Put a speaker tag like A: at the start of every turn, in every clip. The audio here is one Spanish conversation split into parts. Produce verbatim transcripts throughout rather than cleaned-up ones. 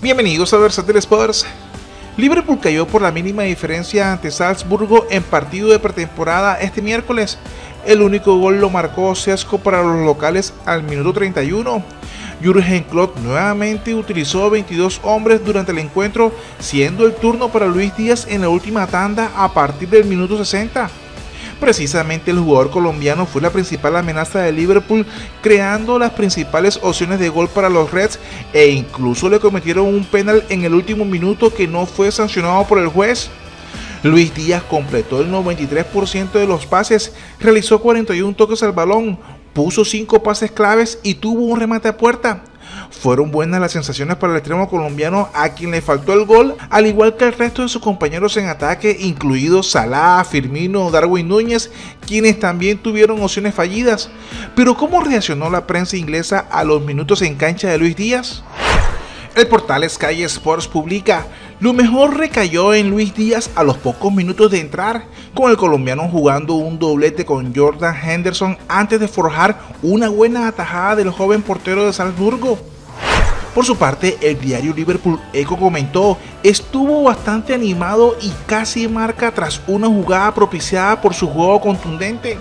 A: Bienvenidos a Versátil Sports. Liverpool cayó por la mínima diferencia ante Salzburgo en partido de pretemporada este miércoles. El único gol lo marcó Šeško para los locales al minuto treinta y uno. Jürgen Klopp nuevamente utilizó veintidós hombres durante el encuentro, siendo el turno para Luis Díaz en la última tanda a partir del minuto sesenta. Precisamente el jugador colombiano fue la principal amenaza de Liverpool, creando las principales opciones de gol para los Reds e incluso le cometieron un penal en el último minuto que no fue sancionado por el juez. Luis Díaz completó el noventa y tres por ciento de los pases, realizó cuarenta y uno toques al balón, puso cinco pases claves y tuvo un remate a puerta. Fueron buenas las sensaciones para el extremo colombiano, a quien le faltó el gol, al igual que el resto de sus compañeros en ataque, incluidos Salah, Firmino, Darwin Núñez, quienes también tuvieron opciones fallidas. Pero ¿cómo reaccionó la prensa inglesa a los minutos en cancha de Luis Díaz? El portal Sky Sports publica: lo mejor recayó en Luis Díaz a los pocos minutos de entrar, con el colombiano jugando un doblete con Jordan Henderson antes de forjar una buena atajada del joven portero de Salzburgo. Por su parte, el diario Liverpool Echo comentó: estuvo bastante animado y casi marca tras una jugada propiciada por su juego contundente.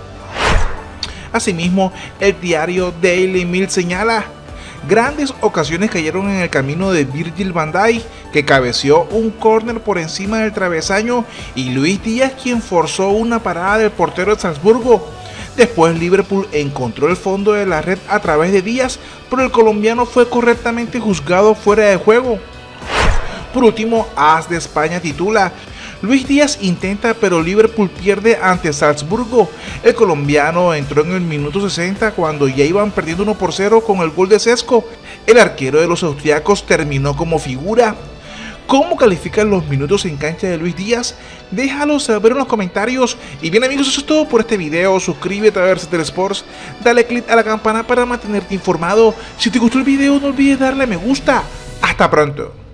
A: Asimismo, el diario Daily Mail señala: grandes ocasiones cayeron en el camino de Virgil van Dijk, que cabeció un córner por encima del travesaño, y Luis Díaz, quien forzó una parada del portero de Salzburgo. Después Liverpool encontró el fondo de la red a través de Díaz, pero el colombiano fue correctamente juzgado fuera de juego. Por último, As de España titula: Luis Díaz intenta pero Liverpool pierde ante Salzburgo. El colombiano entró en el minuto sesenta cuando ya iban perdiendo uno por cero con el gol de Šeško. El arquero de los austriacos terminó como figura. ¿Cómo califican los minutos en cancha de Luis Díaz? Déjalo saber en los comentarios. Y bien amigos, eso es todo por este video. Suscríbete a Versátil Sports, dale click a la campana para mantenerte informado. Si te gustó el video no olvides darle a me gusta. Hasta pronto.